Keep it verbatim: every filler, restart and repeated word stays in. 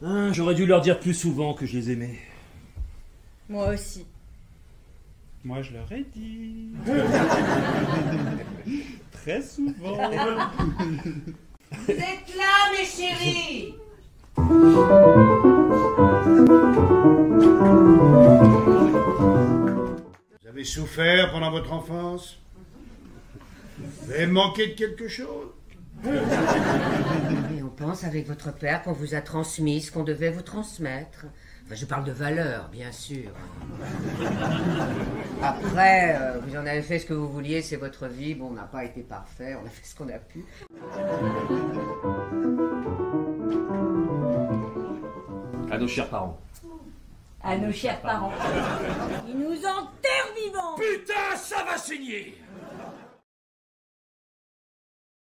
Ah, j'aurais dû leur dire plus souvent que je les aimais. Moi aussi. Moi, je leur ai dit. Très souvent. Vous êtes là, mes chéris. Vous avez souffert pendant votre enfance? Vous avez manqué de quelque chose? Et on pense avec votre père qu'on vous a transmis ce qu'on devait vous transmettre. Enfin, je parle de valeurs, bien sûr. Après, euh, vous en avez fait ce que vous vouliez, c'est votre vie. Bon, on n'a pas été parfait, on a fait ce qu'on a pu. À nos chers parents. À nos chers parents. Ils nous enterrent vivants. Putain, ça va saigner!